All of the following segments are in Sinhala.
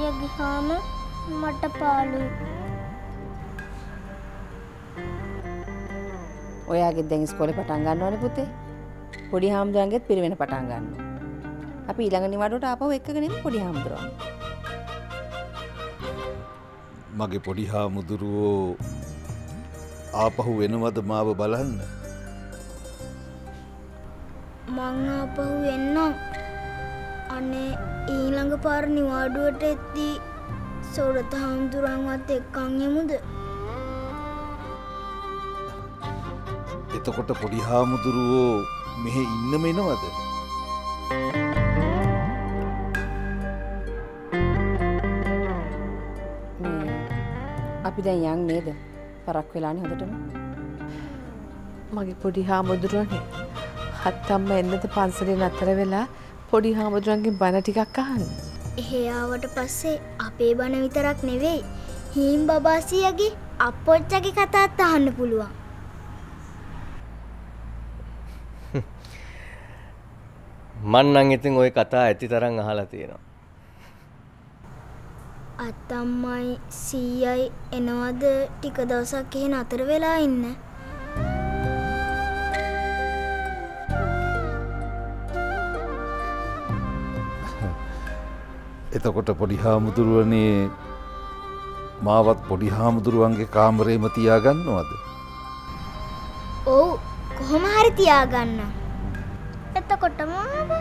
ගියාම මට පාළුයි. ඔයාගේ දැන් ඉස්කෝලේ පටන් ගන්නවනේ පුතේ. පොඩි හාමුදුරන්ගෙත් පිරිවෙන පටන් ගන්නවා. අපි ඊළඟ නිවාඩුවට ආපහු එක්කගෙන ඉමු පොඩි හාමුදුරුවෝ. මගේ පොඩි හාමුදුරුවෝ ආපහු වෙනවද මාව බලන්න? මං ආපහු එන්න. අනේ ඊළඟ පාර නිවාඩුවට එද්දී සෝරත හාමුදුරන්වත් එක්කන් යමුද? එතකොට පොඩි හාමුදුරුවෝ මෙහෙ ඉන්නම එනවද? අපි දැන් යන් නේද? පරක් වෙලානේ හොඳටම. මගේ පොඩි හාමුදුරුවනේ හත්තම්ම එන්නද පන්සලේ නතර වෙලා පොඩි හාමුදුරන්ගෙන් බණ ටිකක් අහන්න. එහෙ ආවට පස්සේ අපේ බණ විතරක් නෙවෙයි හීම් බබාසියගේ අප්පොච්චගේ කතාත් අහන්න පුළුවන්. මන් නම් ඉතින් ওই කතා ඇති තරම් අහලා තියෙනවා. අත්තම්මයි සීයයි එනවද ටික දවසක් එහෙ නතර වෙලා ඉන්න? එතකොට පොඩි හාමුදුරුවනේ මාවත් පොඩි හාමුදුරුවන්ගේ කාමරේම තියාගන්නවද? ඔව් කොහොම හරි තියාගන්න. එතකොට මාව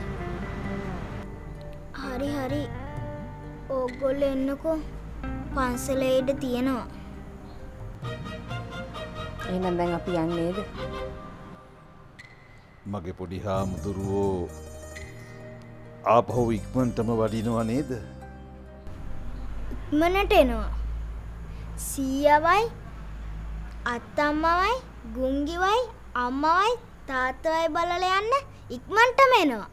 හරි ඕගොල්ලෝ එන්නකෝ පන්සලේ ඉඩ තියෙනවා. එහෙනම් දැන් අපි යන් නේද? මගේ පොඩි හාමුදුරුවෝ ආපහු ඉක්මනටම වඩිනවා නේද? ඉක්මනට එනවා. සීයාවයි අත්තම්මවයි ගුංගිවයි අම්මවයි තාත්තවයි බලලා යන්න ඉක්මනටම එනවා.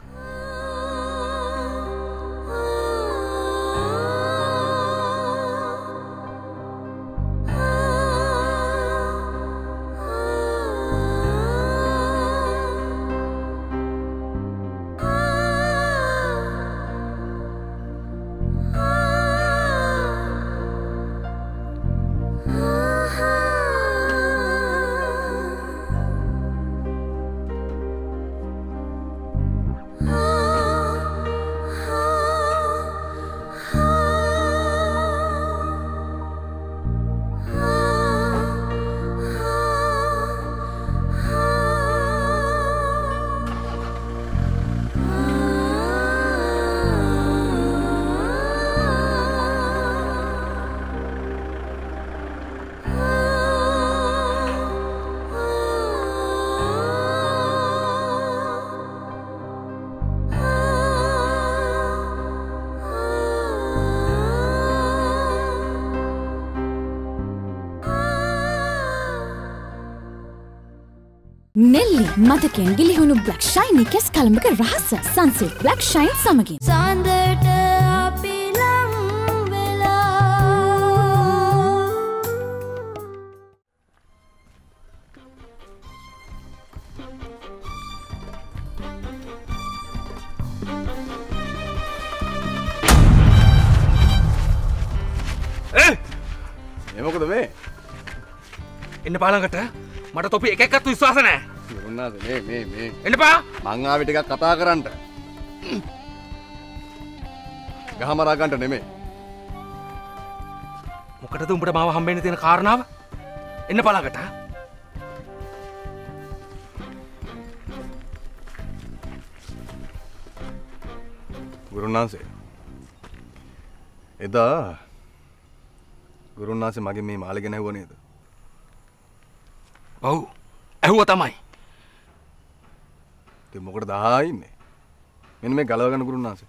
Nelly මතකෙන් ගිලිහුණු බ්ලැක් ෂයින් කෙස් කලඹක රහස සන්සිල්ක් බ්ලැක් ෂයින් සමගින් සඳට අපි ලං වෙලා මොකද මේ? එන්න පාලංගට මට තොපි එකක්වත් විශ්වාස නැහැ. මොනවාද මේ එන්නපා මං ආවේ ටිකක් කතා කරන්න. ගහමරා ගන්නට නෙමෙයි. මොකටද උඹට මාව හම්බෙන්න තියෙන කාරණාව? එන්න පාලංගට. ගුරුනාන්සේ එදා ගුරුනාන්සේ මගේ මේ මාළේ ගැන ඇහුවා නේද? ඔව් ඇහුවා තමයි. ඉතින් මොකටද ආයේ ඉන්නේ? මෙන්න මේ ගලව ගන්න ගුරුනාන්සේ.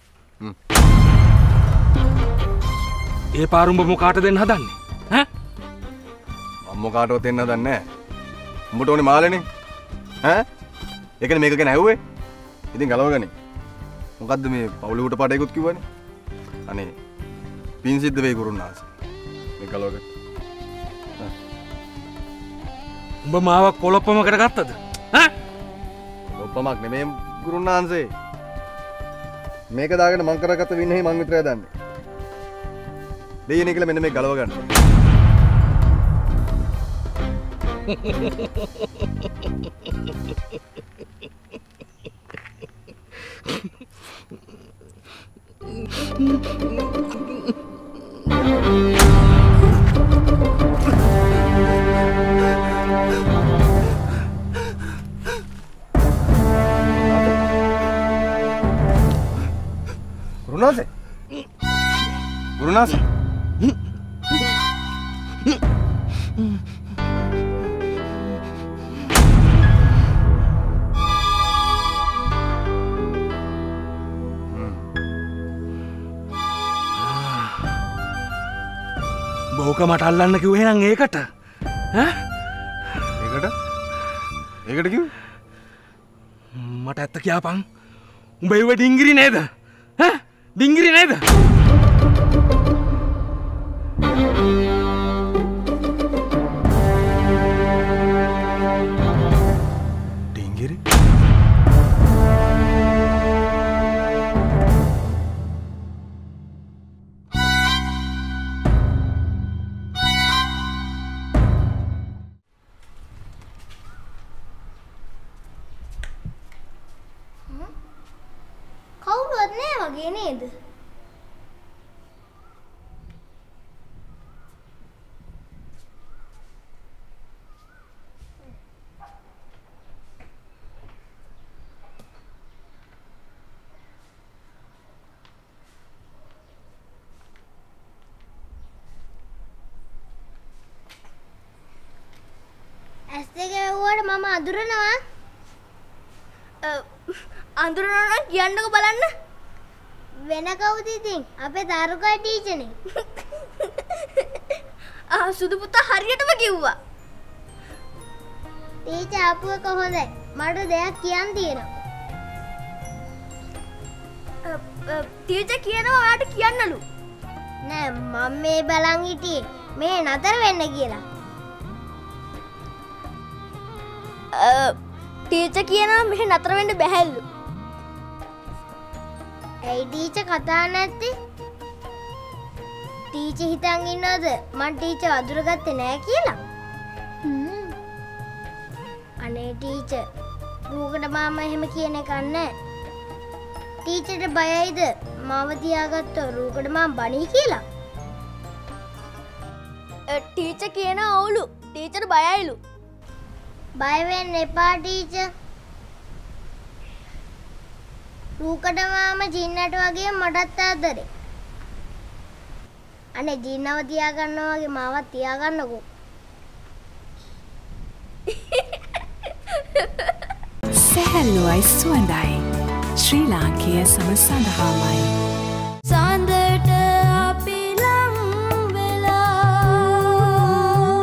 ඒ පාරුඹ මොකාට දෙන්න හදන්නේ? ඈ? මම මොකාටවත් දෙන්න හදන්නේ නැහැ. උඹට ඕනේ මාළේනේ. ඈ? ඒකනේ මේක ගැන ඇහුවේ. ඉතින් ගලව ගන්නේ. මොකද්ද මේ පවුලේ උට පාඩේකුත් කිව්වනේ. අනේ පින් සිද්ධ වෙයි ගුරුනාන්සේ. මේ ගලව ගන්න. උඹ මාව කොලොප්පමකට ගත්තද? ඈ? කොලොප්පමක් නෙමෙයි ගුරුනාන්සේ. මේක දාගෙන මං කරගත්ත වින්නේහි මං විතරයි දන්නේ. දෙයනේ කියලා මෙන්න මේ ගලව ගන්න. Gurunath? Gurunath? බෝක මට අල්ලන්න කිව්වේ නම් ඒකට ඈ ඒකට කිව්වේ මට ඇත්ත කියපන් උඹ ඒව ඩිංගිරි නේද ඈ ඩිංගිරි නේද ඩිංගිරි කවුරුවත් නෑ වගේ නේද? ඇස් දෙක වැව්වට මම අඳුරනවා. අඳුරනවා නම් කියන්නකෝ බලන්න. වෙන කවුද ඉතින්? අපේ තාරුකා ටීචර්නේ. සුදු පුතා හරියටම කිව්වා. ටීචර් ආපුව කොහොමද? මට දෙයක් කියන්න තියෙනවා. ටීචර් කියනවා ඔයාට කියන්නලු. නෑ මම මේ බලන් හිටියේ මේ නතර වෙන්න කියලා. ටීචර් කියනවා මෙහෙ නතර වෙන්න බැහැලු. ඇයි ටීචර් කතා නැත්තේ? ටීචර් හිතන් ඉන්නවද මං ටීචර් අඳුරගත්තේ නෑ කියලා? අනේ ටීචර් රූකඩ මාමා එහෙම කියන එක නෑ. ටීචර්ට බයයිද මාව තියාගත්තොත් රූකඩ මාම බණී කියලා? ටීචර් කියන අවුලු. ටීචර් බයයිලු. බය වෙන්න එපා ටීචර්. රූකඩ මාම ජින්නට වගේ මටත් ආදරේ. අනේ ජින්නව තියාගන්නවා වගේ මාවත් තියාගන්නකෝ. සැහැල්ලුවයි සුවඳයි ශ්‍රී ලාංකීය සම සඳහාමයි සඳට අපි ලං වෙලා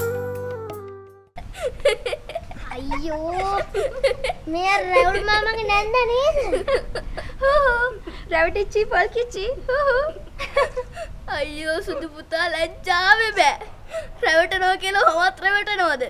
අයියෝ මේ රැවුල් මාමගේ නැන්ද නේද? රැවටිච්චි පල් කිච්චි. අයියෝ සුදු පුතා ලැජ්ජාවේ බෑ. රැවටනවා කියලා හොමත් රැවටනවද?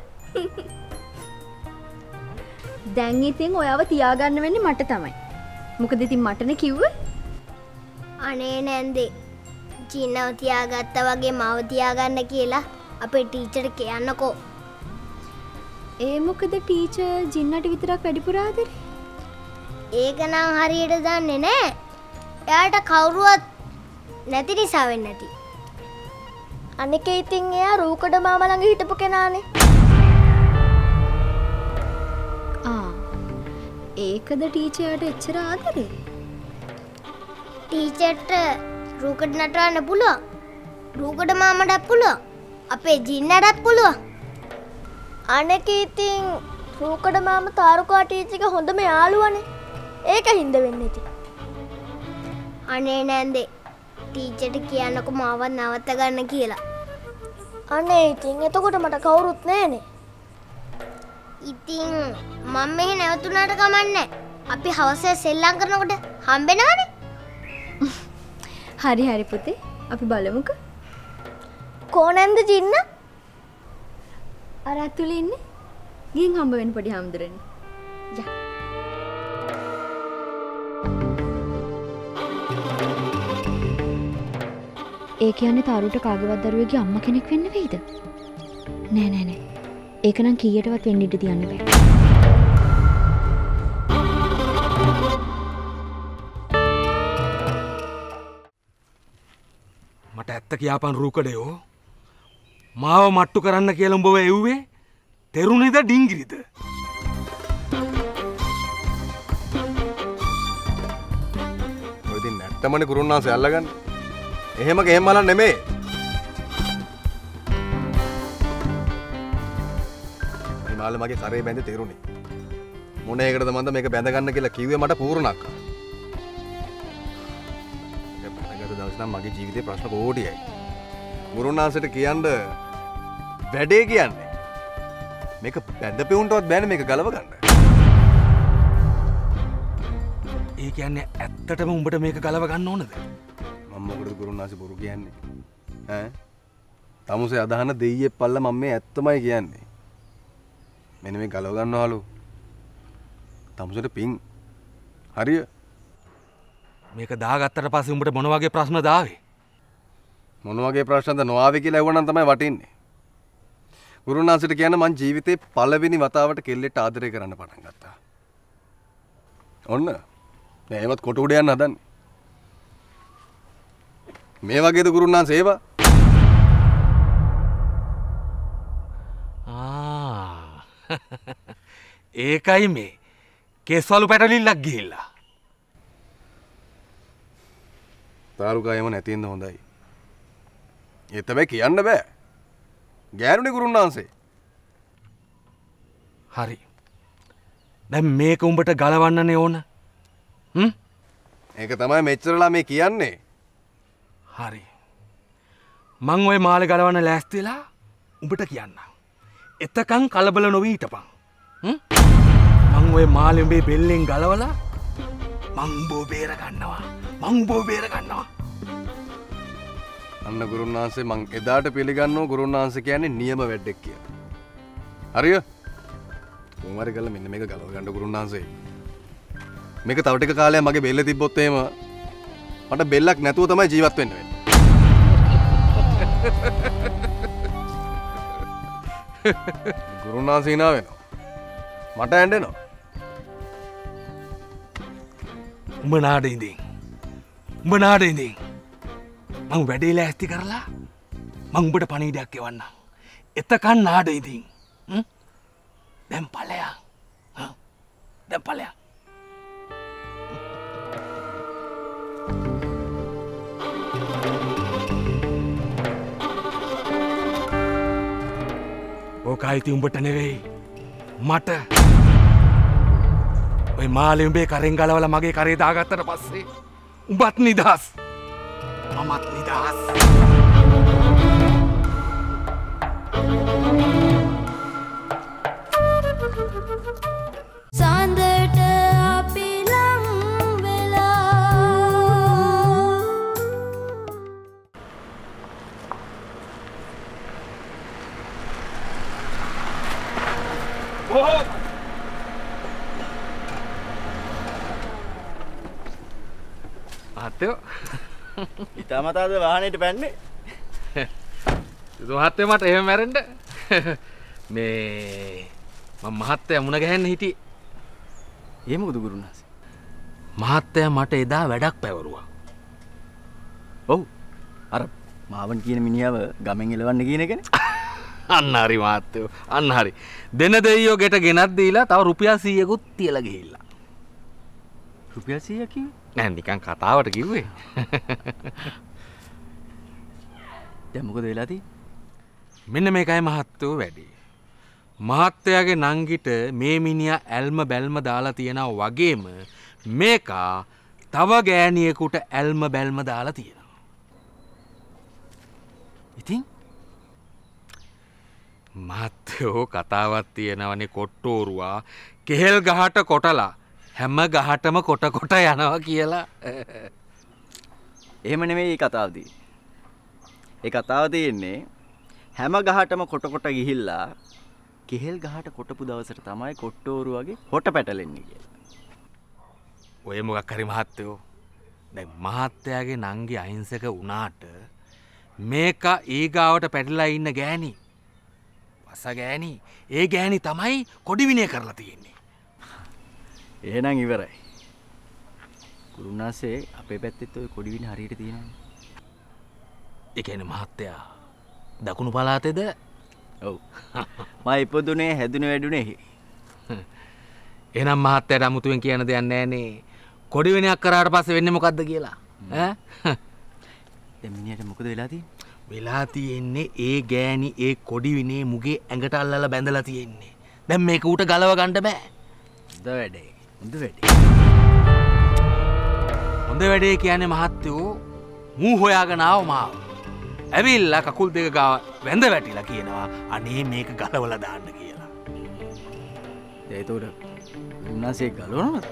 දැන් ඉතින් ඔයාව තියාගන්න වෙන්නේ මට තමයි. මොකද ඉතින් මටනේ කිව්වේ. අනේ නැන්දේ. ජින්නව තියාගත්තා වගේ මාව තියාගන්න කියලා අපේ ටීචර්ට කියන්නකෝ. ඒ මොකද ටීචර් ජින්නට විතරක් වැඩිපුර ආදරේ? ඒක නම් හරියට දන්නේ නෑ. එයාට කවුරුවත් නැති නිසා වෙන්නේ නැති. අනික ඉතින් එයා රූකඩ මාමා ළඟ හිටපු කෙනානේ. ඒකද ටීචර්ට එච්චර ආදරේ? ටීචර්ට රූකඩ නටවන්න පුළුවන්. රූකඩ මාමටත් පුළුවන්. අපේ ජින්නටත් පුළුවන්. අනෙක ඉතින් රූකඩ මාමා තාරුකා ටීචර්ගේ හොඳම යාළුවනේ. ඒක හින්ද වෙන්නේ ඉතින්. අනේ නැන්දේ. ටීචර්ට කියන්නකො මාවත් නවත්ත ගන්න කියලා. අනේ ඉතින් එතකොට මට කවුරුත් නැහනේ. ඉතින් මම මෙහෙ නැවතුණාට කමන්නේ. අපි හවසේ සෙල්ලම් කරනකොට හම්බෙනවනේ. හරි හරි පුතේ. අපි බලමුකෝ. කොහොනන්ද ජින්න? අර ඇතුලේ ඉන්නේ. ගිහින් හම්බ වෙන්න පොඩි හාමුදුරනේ. යා. ඒ කියන්නේ තාරුට කාගේවත් දරුවෙක්ගේ අම්මා කෙනෙක් වෙන්න වෙයිද? නෑ. ඒක නම් කීයටවත් වෙන්න ඉඩ තියන්න බෑ. මට ඇත්ත කියාපන් රූකඩයෝ. මාව මට්ටු කරන්න කියලා උඹව එව්වේ තෙරුණිද ඩිංගිරිද? ඔය ඉතින් නැත්තමනේ කුරුන්නාන්සේ අල්ලගන්න. එහෙම ගෙහෙම්මලන් නෙමෙයි. මේ මාළේ මගේ කරේ බැඳේ තෙරුණි. මොන එකටද මන්ද මේක බැඳ ගන්න කියලා කිව්වේ මට පූර්ණක්. ඒක බැඳගත්ත දවස් නම් මගේ ජීවිතේ ප්‍රශ්න කෝටියයි. කුරුන්නාන්සේට කියන්න වැඩේ කියන්නේ මේක බැඳපෙවුන්ටවත් බෑනේ මේක ගලව ගන්න. ඒ කියන්නේ ඇත්තටම උඹට මේක ගලව ගන්න ඕනද? මම මොකටද කුරුන්නාන්සේ බොරු කියන්නේ? ඈ? තමුසේ අදහන දෙයියේ පල්ල මම මේ ඇත්තමයි කියන්නේ. මෙන්න මේ ගලව ගන්නවලු. තමුසේට පිං. හරිය? මේක දාගත්තට පස්සේ උඹට මොන වගේ ප්‍රශ්නද ආවේ? මොන වගේ ප්‍රශ්නද නොආවේ කියලා ඇහුවනම් තමයි වටින්නේ. ගුරුනාන්සේට කියන්න මං ජීවිතේ පළවෙනි වතාවට කෙල්ලෙට ආදරය කරන්න පටන් ගත්තා. ඔන්න. දැන් ඒවත් කොට උඩ යන්න හදන්නේ. මේ වගේද ගුරුනාන්සේ ඒවා? ඒකයි මේ කෙස්වලු පැටලිල්ලක් ගිහිල්ලා. තාරුකායම නැතිවෙන්න හොඳයි. ඒ තමයි කියන්න බෑ. ගෑනුනේ ගුරුනාන්සේ. හරි. දැන් මේක උඹට ගලවන්නනේ ඕන. ඒක තමයි මෙච්චරලා මේ කියන්නේ. හරි. මං ඔය මාලේ ගලවන්න ලෑස්ති වෙලා උඹට කියන්න. එතකන් කලබල නොවී හිටපන්. මං ඔය මාලේ උඹේ බෙල්ලෙන් ගලවලා මං උඹව බේර ගන්නවා. අන්න ගුරුනාන්සේ මං එදාට පිළිගන්නෝ ගුරුනාන්සේ කියන්නේ නියම වැඩක් කියලා. හරිය? කොහොමරි කරලා මෙන්න මේක ගලව ගන්න ගුරුනාන්සේ. මේක තව ටික කාලයක් මගේ බෙල්ලේ තිබ්බොත් එහෙම මට බෙල්ලක් නැතුව තමයි ජීවත් වෙන්න වෙන්නේ. ගුරුනාන්සේ hina වෙනවා. මට ඇඬෙනවා. උඹ නාඩේ ඉඳින්. මං වැඩේ ලෑස්ති කරලා මං උඹට පණිවිඩයක් එවන්නම්. එතකන් නාඩේ ඉඳින්. දැන් ඵලයන්. ඕකයිති උඹට නෙවෙයි මට. ඔය මාළේ උඹේ කරෙන් ගලවලා මගේ කරේ දාගත්තට පස්සේ උඹත් නිදහස්. මමත් නිදහස්. සඳට අපි ලං වෙලා මහත්තයෝ ඉතාමතාද වාහනයට පැන්නේ? මහත්තයෝ මට එහෙම මැරෙන්න මේ මම මහත්තයා මුණ ගැහෙන්න හිටියේ. ඒ මොකද ගුරුනාන්සේ? මහත්තයා මට එදා වැඩක් පැවරුවා. ඔව්. අර මාවන් කියන මිනිහව ගමෙන් එලවන්න කියන එකනේ. අන්න හරි මහත්තයෝ. අන්න හරි. දෙන දෙයියෝ ගෙට ගෙනත් දීලා තව රුපියල් 100කුත් තියලා ගිහිල්ලා. රුපියල් 100 කිව්වේ? නෑ නිකන් කතාවට කිව්වේ. දැන් මොකද වෙලා තියෙන්නේ? මෙන්න මේකයි මහත්තයෝ වැඩි. මහත්තයාගේ නංගිට මේ මිනිහා ඇල්ම බැල්ම දාලා තියෙනවා වගේම මේකා තව ගෑණියෙකුට ඇල්ම බැල්ම දාලා තියෙනවා. ඉතින් මහත්තයෝ කතාවක් තියෙනවනේ කොට්ටෝරුවා කෙහෙල් ගහට කොටලා හැම ගහටම කොට කොට යනවා කියලා. එහෙම නෙමෙයි කතාව තියෙන්නේ. ඒ කතාව තියෙන්නේ හැම ගහටම කොට කොට ගිහිල්ලා කෙහෙල් ගහට කොටපු දවසට තමයි කොට්ටෝරුවගේ හොට පැටලෙන්නේ කියලා. ඔය මොකක් හරි මහත්තයෝ දැන් මහත්තයාගේ නංගි අහිංසක වුණාට මේක ඊගාවට පැටලා ඉන්න ගෑණි. පස ගෑණි. ඒ ගෑණි තමයි කොඩි විනය කරලා තියෙන්නේ. එහෙනම් ඉවරයි. ගුරුනාසේ අපේ පැත්තෙත් ඔය කොඩි විනය හරියට තියෙනවා. ඒ කියන්නේ මහත්තයා දකුණු පළාතේද? ඔව්. මම ඉපදුනේ හැදුනේ වැඩුනේ. එහෙනම් මහත්තයාට අමුතුවෙන් කියන්න දෙයක් නැහනේ. කොඩි විනයක් කරාට පස්සේ වෙන්නේ මොකද්ද කියලා? ඈ? දැන් මිනිහට මොකද වෙලා තියෙන්නේ? වෙලා තියෙන්නේ ඒ ගෑණි ඒ කොඩි විනේ මුගේ ඇඟට අල්ලලා බැඳලා තියෙන්නේ. දැන් මේක ඌට ගලව ගන්න බෑ. හොඳ වැඩේ. හොඳ වැඩේ. හොඳ වැඩේ කියන්නේ මහත්තයෝ මූ හොයාගෙන ආව මාව. ඇවිල්ලා කකුල් දෙක ගාව වැඳ වැටිලා කියනවා අනේ මේක ගලවලා දාන්න කියලා. ඒතකොට උන්නාසේ ගලවනවද?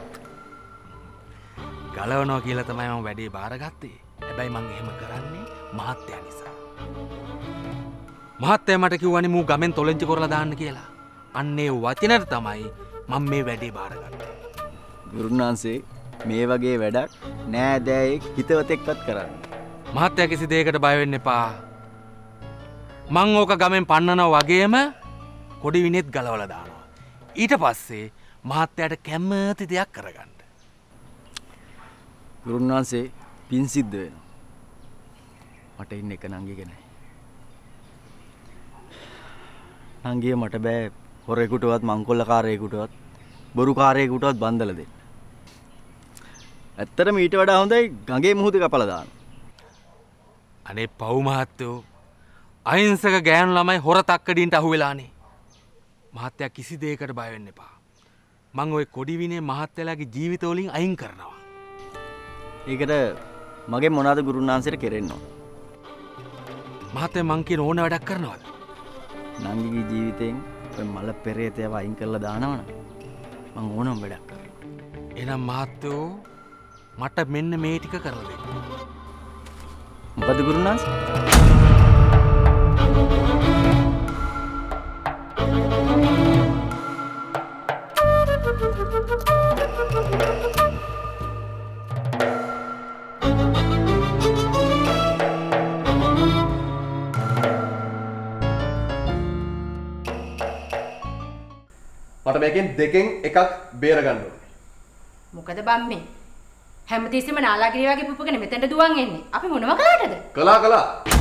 ගලවනවා කියලා තමයි මම වැඩේ බාරගත්තේ. හැබැයි මං එහෙම කරන්නේ මහත්තයා නිසා. මහත්තයා මට කිව්වනේ මූ ගමෙන් තොලෙන්චි කරලා දාන්න කියලා. අන්නේ වචනට තමයි මම මේ වැඩේ බාරගත්තේ. ගුරුනාන්සේ මේ වගේ වැඩක් නෑදෑයෙක් හිතවතෙක්වත් කරන්නේ. මහත්තයා කිසි දෙයකට බය වෙන්න එපා. මං ඕක ගමෙන් පන්නනවා වගේම කොඩි විනෙත් ගලවලා දානවා. ඊට පස්සේ මහත්තයාට කැමති දෙයක් කරගන්න. ගුරුනාන්සේ පින් සිද්ධ වෙනවා. මට ඉන්න එක නංගිගේ නෑ. නංගිය මට බෑ හොරෙකුටවත් මංකොල්ලකාරයෙකුටවත් බොරුකාරයෙකුටවත් බන්දලා දෙන්න. ඇත්තටම ඊට වඩා හොඳයි ගඟේ මුහුද කපලා දාන්න. අනේ පව් මහත්තයෝ අහිංසක ගෑනු ළමයි හොර තක්කඩින්ට අහුවෙලානේ. මහත්තයා කිසි දෙයකට බය වෙන්න එපා. මං ওই කොඩි විනේ මහත්තයාගේ ජීවිත වලින් අයින් කරනවා. ඒකට මගේ මොනවාද ගුරුනාන්සේට කෙරෙන්න ඕන? මහත්තයා මං කියන ඕන වැඩක් කරනවද? නංගිගේ ජීවිතෙන් ඔය මල පෙරේතයව අයින් කරලා දානවනම් මං ඕනම වැඩක් කරනවා. එහෙනම් මහත්තයෝ මට මෙන්න මේ ටික කරලා දෙන්න. මොකද ගුරුනාන්සේ? මට මේකෙන් දෙකෙන් එකක් බේර ගන්න ඕනේ. මොකද බම්මේ? හැමතිස්සෙම නාලාගිරිය වගේ පුපුගෙන මෙතනට දුවන් එන්නේ. අපි මොනව කළාටද? කළා